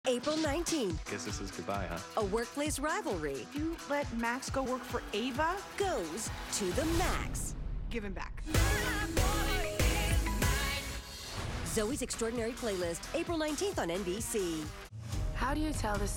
April 19th. Guess this is goodbye, huh? A workplace rivalry. You let Max go work for Ava? Goes to the max. Give him back. Zoey's Extraordinary Playlist, April 19th on NBC. How do you tell the